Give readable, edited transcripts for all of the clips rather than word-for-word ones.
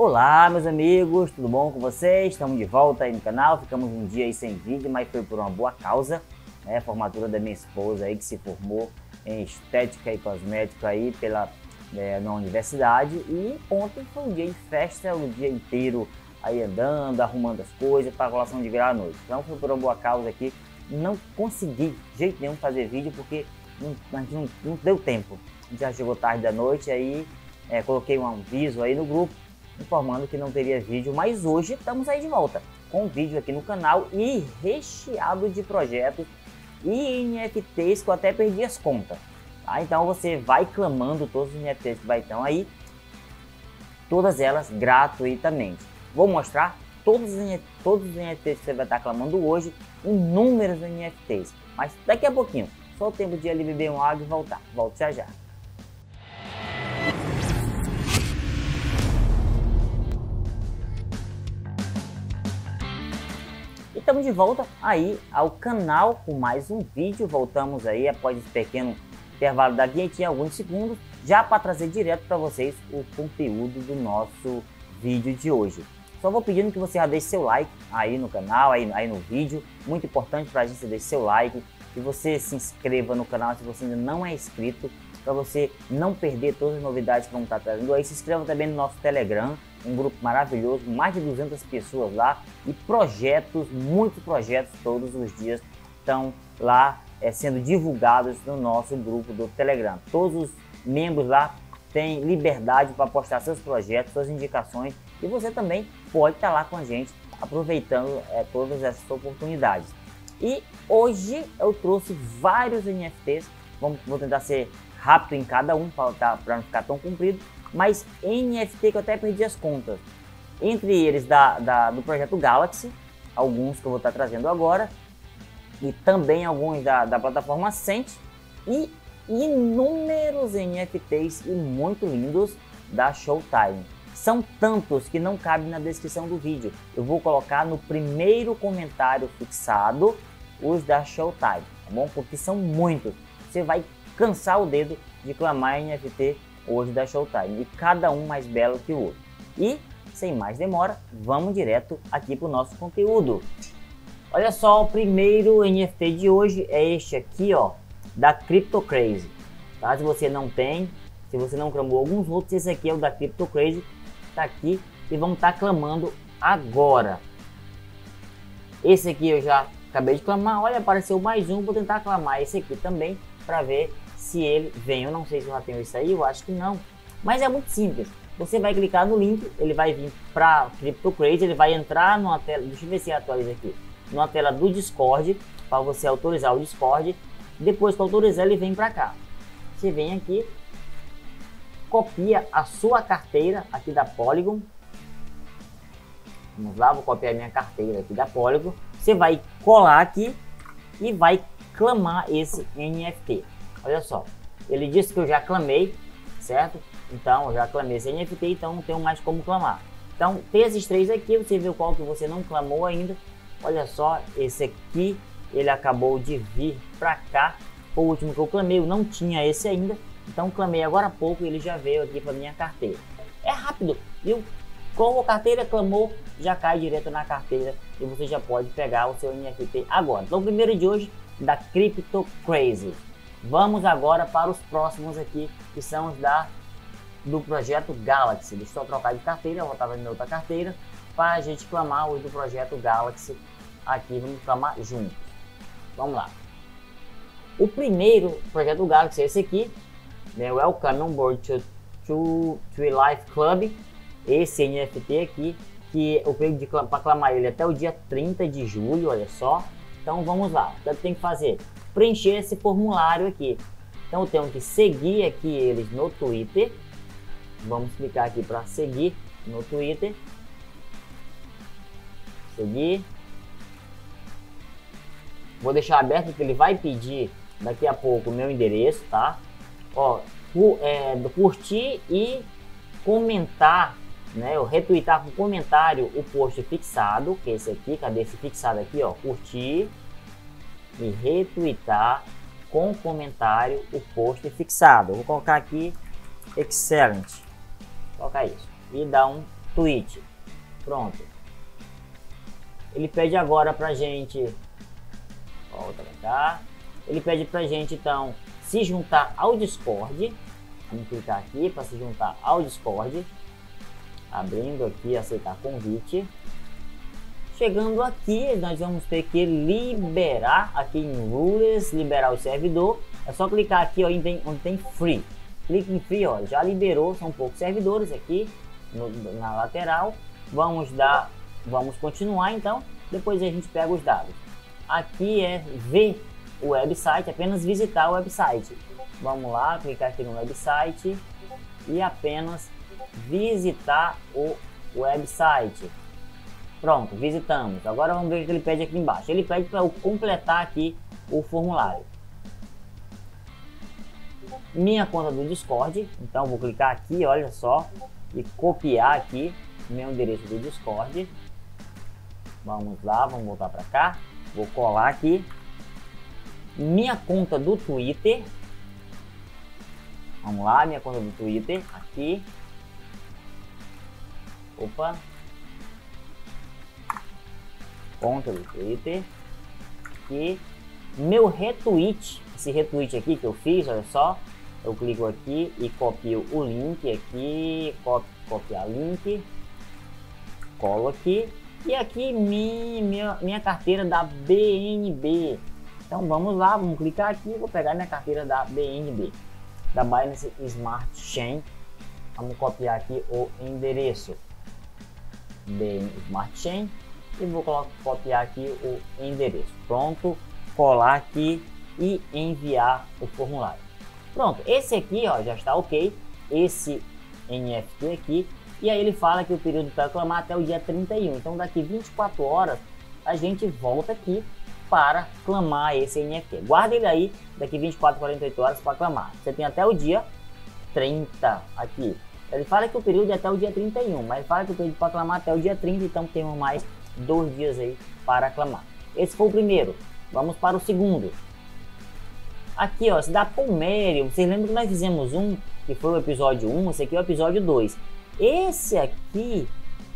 Olá meus amigos, tudo bom com vocês? Estamos de volta aí no canal, ficamos um dia aí sem vídeo, mas foi por uma boa causa, né? A formatura da minha esposa aí que se formou em estética e cosmética aí na universidade, e ontem foi um dia de festa, o dia inteiro aí andando, arrumando as coisas para a colação de grau à noite. Então foi por uma boa causa aqui, não consegui de jeito nenhum fazer vídeo porque não deu tempo, já chegou tarde da noite, aí coloquei um aviso aí no grupo informando que não teria vídeo, mas hoje estamos aí de volta com um vídeo aqui no canal e recheado de projetos e NFTs que eu até perdi as contas, tá? Então você vai clamando todos os NFTs que vai estar aí, todas elas gratuitamente. Vou mostrar todos os NFTs que você vai estar clamando hoje, inúmeros NFTs, mas daqui a pouquinho, só o tempo de ali beber um água e voltar. Volto já já. Estamos de volta aí ao canal com mais um vídeo. Voltamos aí após esse pequeno intervalo da vinhetinha, alguns segundos, já para trazer direto para vocês o conteúdo do nosso vídeo de hoje. Só vou pedindo que você já deixe seu like aí no canal, aí no vídeo. Muito importante para a gente deixar seu like, que você se inscreva no canal se você ainda não é inscrito, para você não perder todas as novidades que vamos estar trazendo aí. Se inscreva também no nosso Telegram, um grupo maravilhoso, mais de 200 pessoas lá, e projetos, muitos projetos todos os dias estão lá sendo divulgados no nosso grupo do Telegram. Todos os membros lá têm liberdade para postar seus projetos, suas indicações, e você também pode estar lá com a gente aproveitando todas essas oportunidades. E hoje eu trouxe vários NFTs, vou tentar ser rápido em cada um para não ficar tão comprido, mas NFT que eu até perdi as contas. Entre eles do projeto Galaxy, alguns que eu vou estar trazendo agora, e também alguns da plataforma Ascent, e inúmeros NFTs e muito lindos da Showtime. São tantos que não cabem na descrição do vídeo. Eu vou colocar no primeiro comentário fixado os da Showtime, tá bom? Porque são muitos. Você vai cansar o dedo de clamar NFT hoje da Showtime, e cada um mais belo que o outro. E sem mais demora, vamos direto aqui para o nosso conteúdo. Olha só, o primeiro NFT de hoje é este aqui, ó, da CryptoCrazy, tá? Se você não tem, se você não clamou alguns outros, esse aqui é o da CryptoCrazy, tá aqui, e vamos estar clamando agora. Esse aqui eu já acabei de clamar, olha, apareceu mais um, vou tentar clamar esse aqui também para ver se ele vem. Eu não sei se eu já tenho isso aí, eu acho que não, mas é muito simples. Você vai clicar no link, ele vai vir para CryptoCrazy, ele vai entrar numa tela, deixa eu ver se atualiza aqui, numa tela do Discord, para você autorizar o Discord. Depois que autorizar, ele vem para cá. Você vem aqui, copia a sua carteira aqui da Polygon. Vamos lá, vou copiar minha carteira aqui da Polygon. Você vai colar aqui e vai clamar esse NFT. Olha só, ele disse que eu já clamei, certo? Então eu já clamei esse NFT, então não tenho mais como clamar. Então tem esses três aqui, você vê qual que você não clamou ainda. Olha só, esse aqui, ele acabou de vir pra cá. O último que eu clamei, eu não tinha esse ainda, então clamei agora há pouco e ele já veio aqui para minha carteira. É rápido, viu? Colocou a carteira, clamou, já cai direto na carteira e você já pode pegar o seu NFT agora. Então o primeiro de hoje da CryptoCrazy. Vamos agora para os próximos aqui, que são os do projeto Galaxy. Deixa eu trocar de carteira, eu vou estar na minha outra carteira, para a gente clamar os do projeto Galaxy aqui, vamos clamar juntos. Vamos lá. O primeiro projeto Galaxy é esse aqui, né? Welcome on board to Tree Life Club. Esse NFT aqui, que eu pedi para clamar ele até o dia 30 de julho, olha só. Então vamos lá, o que eu tenho que fazer? Preencher esse formulário aqui. Então eu tenho que seguir aqui eles no Twitter. Vamos clicar aqui para seguir no Twitter. Seguir. Vou deixar aberto porque ele vai pedir daqui a pouco o meu endereço, tá? Ó, curtir e comentar, né? Eu retweetar com comentário o post fixado, que é esse aqui. Cadê esse fixado aqui, ó? Curtir e retweetar com comentário o post fixado. Eu vou colocar aqui excellent, colocar isso e dar um Twitch. Pronto. Ele pede agora pra gente, volta pra cá, ele pede pra gente então se juntar ao Discord. Vamos clicar aqui para se juntar ao Discord, abrindo aqui, aceitar convite. Chegando aqui, nós vamos ter que liberar aqui em Rules, liberar o servidor. É só clicar aqui ó, onde tem Free. Clique em Free, ó, já liberou, são poucos servidores aqui na lateral. Vamos continuar então, depois a gente pega os dados. Aqui é ver o website, apenas visitar o website. Vamos lá, clicar aqui no website e apenas visitar o website. Pronto, visitamos. Agora vamos ver o que ele pede aqui embaixo. Ele pede para eu completar aqui o formulário. Minha conta do Discord, então vou clicar aqui, olha só, e copiar aqui meu endereço do Discord. Vamos lá, vamos voltar para cá. Vou colar aqui. Minha conta do Twitter. Vamos lá, minha conta do Twitter, aqui. Opa. Conta do Twitter. Aqui. Meu retweet, esse retweet aqui que eu fiz, olha só. Eu clico aqui e copio o link aqui, copiar link. Colo aqui. E aqui minha carteira da BNB. Então vamos lá, vamos clicar aqui, vou pegar minha carteira da BNB, da Binance Smart Chain. Vamos copiar aqui o endereço Smart Chain e vou copiar aqui o endereço. Pronto, colar aqui e enviar o formulário. Pronto, esse aqui ó, já está ok, esse NFT aqui. E aí ele fala que o período para clamar até o dia 31. Então daqui 24 horas a gente volta aqui para clamar esse NFT. Guarda ele aí, daqui 24, 48 horas para clamar. Você tem até o dia 30 aqui. Ele fala que o período é até o dia 31, mas ele fala que o período para clamar até o dia 30, então temos mais 2 dias aí para clamar. Esse foi o primeiro. Vamos para o segundo. Aqui ó, se dá Palmério. Vocês lembram que nós fizemos um, que foi o episódio 1, esse aqui é o episódio 2. Esse aqui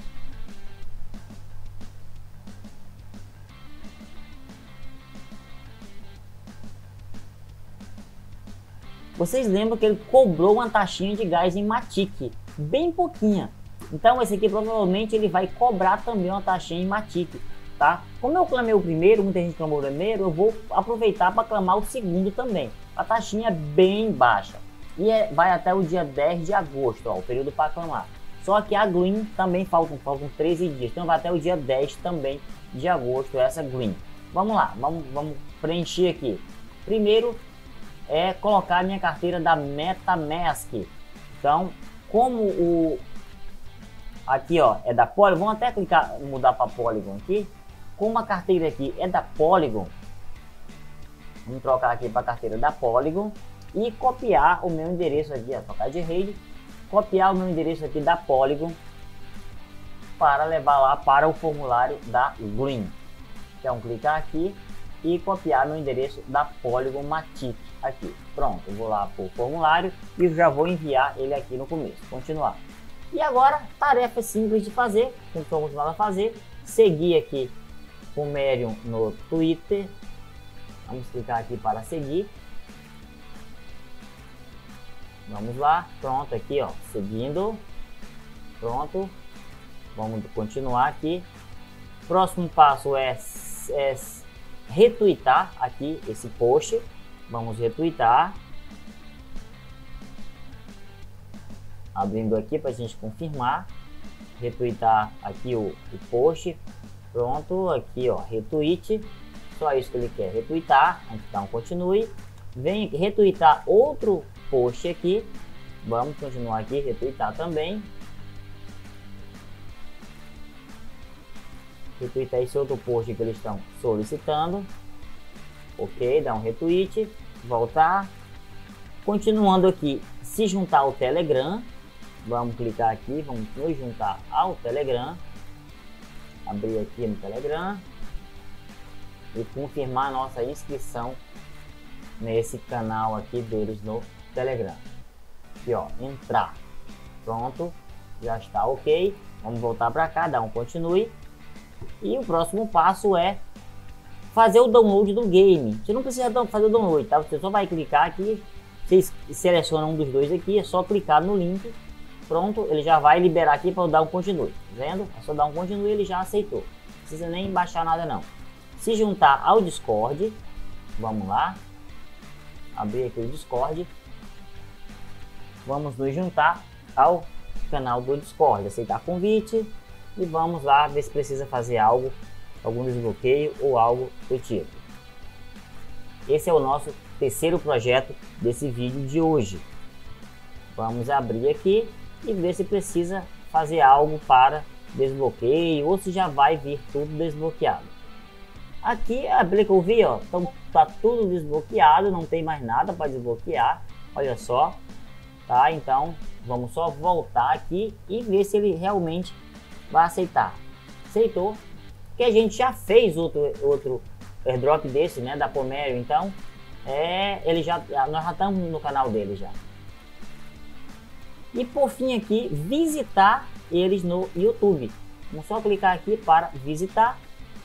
vocês lembram que ele cobrou uma taxinha de gás em Matic, bem pouquinha. Então esse aqui provavelmente ele vai cobrar também uma taxinha em Matic, tá? Como eu clamei o primeiro, muita gente clamou o primeiro, eu vou aproveitar para clamar o segundo também. A taxinha é bem baixa e vai até o dia 10 de agosto, ó, o período para clamar. Só que a Green também faltam 13 dias, então vai até o dia 10 também de agosto essa Green. Vamos lá, vamos preencher aqui. Primeiro é colocar a minha carteira da MetaMask. Então, como aqui ó, é da Polygon, vamos até clicar, mudar para Polygon aqui. Como a carteira aqui é da Polygon, vamos trocar aqui para a carteira da Polygon e copiar o meu endereço aqui, ó, trocar de rede. Copiar o meu endereço aqui da Polygon para levar lá para o formulário da Green. Então clicar aqui e copiar meu endereço da Polygon Matic aqui. Pronto, eu vou lá para o formulário e já vou enviar ele aqui no começo. Continuar. E agora, tarefa simples de fazer, como estou acostumado a fazer, seguir aqui o Merion no Twitter. Vamos clicar aqui para seguir. Vamos lá, pronto aqui ó, seguindo, pronto, vamos continuar aqui. Próximo passo é retweetar aqui esse post, vamos retweetar, abrindo aqui para a gente confirmar, retweetar aqui o post, pronto, aqui ó, retweet, só isso que ele quer, retweetar, então continue, vem retweetar outro post aqui, vamos continuar aqui, retweetar também, retweetar esse outro post que eles estão solicitando, ok, dá um retweet, voltar, continuando aqui, se juntar ao Telegram, vamos clicar aqui, vamos nos juntar ao Telegram, abrir aqui no Telegram e confirmar nossa inscrição nesse canal aqui deles no Telegram. Aqui ó, entrar, pronto, já está ok. Vamos voltar para cá, dar um continue. E o próximo passo é fazer o download do game. Você não precisa fazer o download, tá? Você só vai clicar aqui, você seleciona um dos dois aqui, é só clicar no link. Pronto, ele já vai liberar aqui para eu dar um continue. Tá vendo? É só dar um continue, ele já aceitou. Não precisa nem baixar nada não. Se juntar ao Discord, vamos lá. Abrir aqui o Discord. Vamos nos juntar ao canal do Discord, aceitar convite e vamos lá ver se precisa fazer algo, algum desbloqueio ou algo do tipo. Esse é o nosso terceiro projeto desse vídeo de hoje. Vamos abrir aqui e ver se precisa fazer algo para desbloqueio ou se já vai vir tudo desbloqueado. Aqui, pelo que eu vi, ó, então tá tudo desbloqueado, não tem mais nada para desbloquear. Olha só, tá? Então vamos só voltar aqui e ver se ele realmente vai aceitar. Aceitou, que a gente já fez outro airdrop desse, né, da Pomério. Então nós já estamos no canal dele já. E por fim aqui, visitar eles no YouTube. Vamos só clicar aqui para visitar.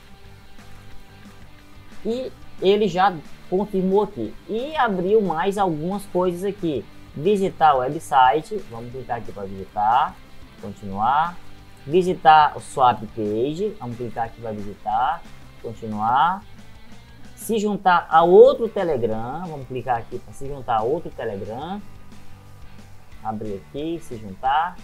E ele já confirmou aqui. E abriu mais algumas coisas aqui. Visitar o website. Vamos clicar aqui para visitar. Continuar. Visitar o Swap Page. Vamos clicar aqui para visitar. Continuar. Se juntar a outro Telegram. Vamos clicar aqui para se juntar a outro Telegram. Abrir aqui, se juntar.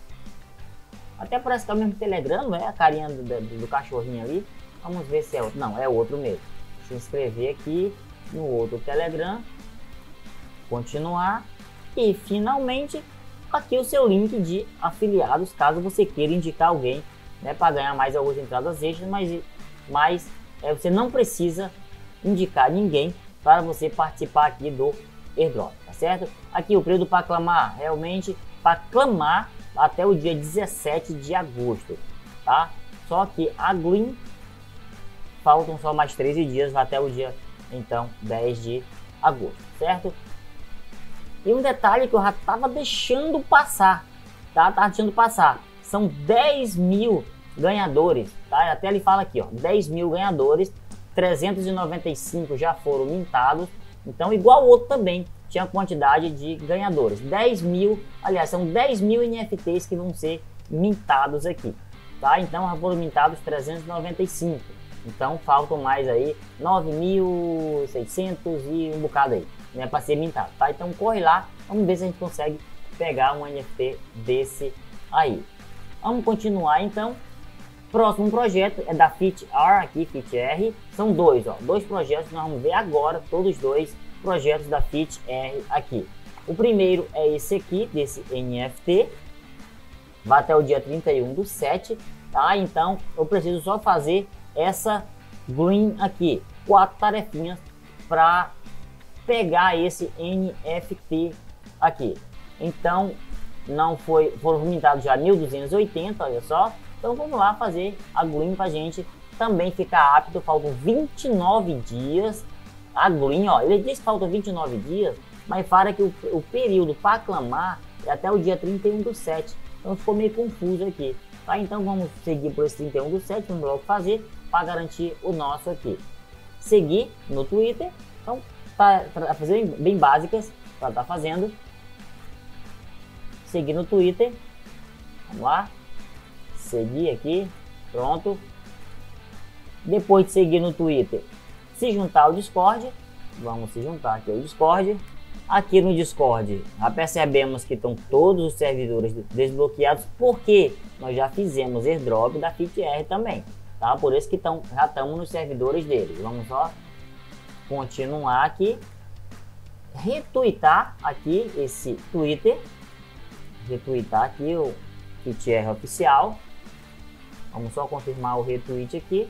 Até parece que é o mesmo Telegram, não é? A carinha do cachorrinho ali. Vamos ver se é outro. Não, é outro mesmo. Se inscrever aqui no outro Telegram. Continuar. E finalmente, aqui o seu link de afiliados, caso você queira indicar alguém, né, para ganhar mais algumas entradas extras, mas você não precisa indicar ninguém para você participar aqui do airdrop, tá certo? Aqui o período para clamar, realmente para clamar até o dia 17 de agosto, tá? Só que a Gleam faltam só mais 13 dias, vai até o dia então 10 de agosto, certo? E um detalhe que eu já tava deixando passar, tá? Tava deixando passar, são 10 mil ganhadores, tá? Até ele fala aqui, ó, 10 mil ganhadores, 395 já foram mintados. Então, igual o outro também, tinha quantidade de ganhadores. 10 mil, aliás, são 10 mil NFTs que vão ser mintados aqui, tá? Então, já foram mintados 395. Então, faltam mais aí 9.600 e um bocado aí, né, para ser mintado, tá? Então, corre lá, vamos ver se a gente consegue pegar um NFT desse aí. Vamos continuar, então. Próximo projeto é da FitR, aqui, FitR. São dois, ó, dois projetos que nós vamos ver agora, todos dois projetos da FitR aqui. O primeiro é esse aqui, desse NFT. Vai até o dia 31/7, tá? Então, eu preciso só fazer essa Green aqui. 4 tarefinhas para pegar esse NFT aqui. Então, foram mintados já 1.280, olha só. Então vamos lá fazer a Green pra gente também ficar apto. Faltam 29 dias. A Green, ó, ele diz que faltam 29 dias, mas fala que o período para clamar é até o dia 31/7. Então ficou meio confuso aqui, tá? Então vamos seguir por esse 31/7, vamos logo fazer para garantir o nosso aqui. Seguir no Twitter, então tá fazendo bem básicas para tá fazendo. Seguir no Twitter, vamos lá. Seguir aqui, pronto. Depois de seguir no Twitter, se juntar ao Discord. Vamos se juntar aqui ao Discord. Aqui no Discord, já percebemos que estão todos os servidores desbloqueados, porque nós já fizemos airdrop da FitR também, tá? Por isso que já estamos nos servidores deles. Vamos só continuar aqui, retweetar aqui esse Twitter, retweetar aqui o FitR oficial. Vamos só confirmar o retweet aqui.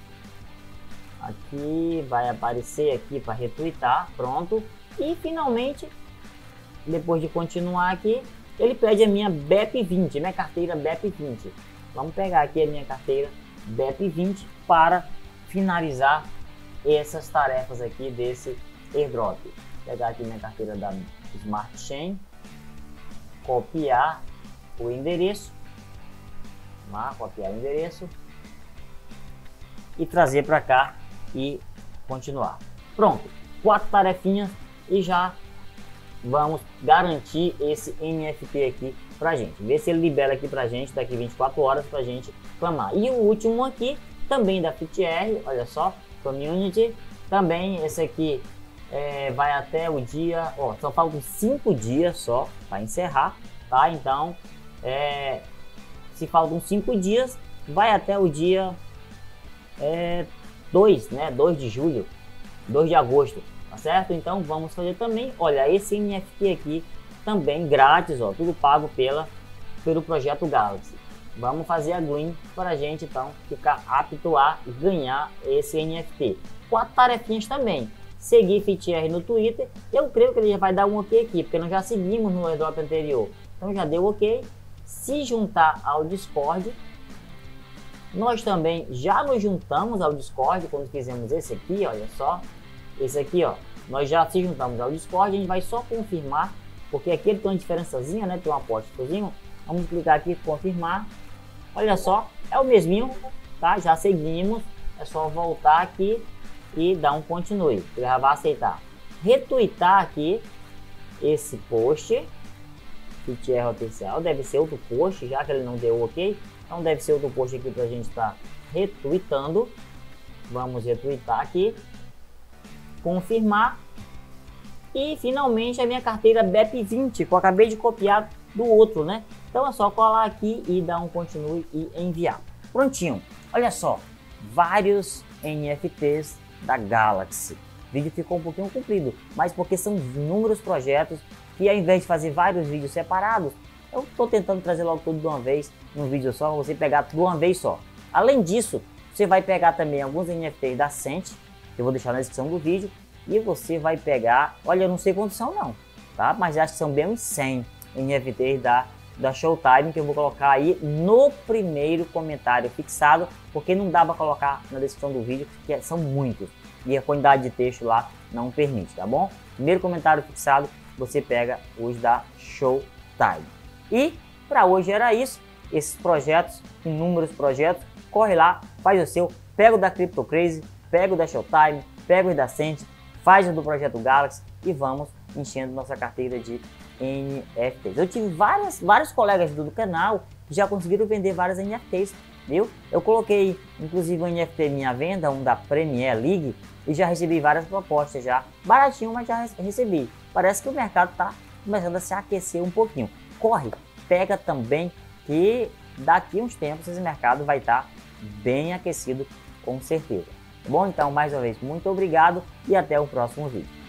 Aqui vai aparecer aqui para retweetar, pronto. E finalmente, depois de continuar aqui, ele pede a minha BEP20, minha carteira BEP20. Vamos pegar aqui a minha carteira BEP20 para finalizar essas tarefas aqui desse airdrop. Vou pegar aqui minha carteira da Smart Chain, copiar o endereço Confirmar, copiar o endereço e trazer para cá e continuar. Pronto, 4 tarefinhas e já vamos garantir esse NFT aqui pra gente. Ver se ele libera aqui pra gente daqui 24 horas pra gente clamar. E o último aqui, também da FitR, olha só, Community, também esse aqui vai até o dia, ó, só faltam 5 dias só para encerrar, tá? Então, se faltam 5 dias, vai até o dia 2, né? 2 de julho, 2 de agosto, tá certo? Então vamos fazer também, olha, esse NFT aqui também grátis, ó, tudo pago pelo projeto Galaxy. Vamos fazer a green para a gente então ficar apto a ganhar esse NFT. 4 tarefinhas também. Seguir FitR no Twitter, eu creio que ele já vai dar um ok aqui, porque nós já seguimos no airdrop anterior, então já deu ok. Se juntar ao Discord, nós também já nos juntamos ao Discord quando fizemos esse aqui, olha só, esse aqui, ó, nós já se juntamos ao Discord, a gente vai só confirmar, porque aqui ele tem uma diferençazinha, né, tem um apóstrofozinho, vamos clicar aqui confirmar, olha só, é o mesminho, tá, já seguimos, é só voltar aqui e dar um continue, ele já vai aceitar, retweetar aqui esse post, FitR oficial, deve ser outro post, já que ele não deu ok, então deve ser outro post aqui pra gente estar retweetando, vamos retweetar aqui, confirmar, e finalmente a minha carteira BEP20, que eu acabei de copiar do outro, né, então é só colar aqui e dar um continue e enviar, prontinho, olha só, vários NFTs da Galaxy. O vídeo ficou um pouquinho comprido, mas porque são inúmeros projetos e ao invés de fazer vários vídeos separados, eu estou tentando trazer logo tudo de uma vez, num vídeo só, você pegar tudo de uma vez só. Além disso, você vai pegar também alguns NFTs da Cent, que eu vou deixar na descrição do vídeo, e você vai pegar, olha, eu não sei quantos são não, tá? Mas acho que são bem uns 100 NFTs da Showtime, que eu vou colocar aí no primeiro comentário fixado, porque não dá para colocar na descrição do vídeo, porque são muitos, e a quantidade de texto lá não permite, tá bom? Primeiro comentário fixado, você pega os da Showtime. E para hoje era isso, esses projetos, inúmeros projetos, corre lá, faz o seu, pega o da Crypto Crazy, pega o da Showtime, pega o da Cent, faz o do projeto Galaxy e vamos enchendo nossa carteira de NFTs. Eu tive vários colegas do canal que já conseguiram vender várias NFTs, viu? Eu coloquei inclusive um NFT minha venda, um da Premier League, e já recebi várias propostas já, baratinho, mas já recebi. Parece que o mercado está começando a se aquecer um pouquinho. Corre, pega também, que daqui a uns tempos esse mercado vai estar bem aquecido com certeza. Tá bom? Então, mais uma vez, muito obrigado e até o próximo vídeo.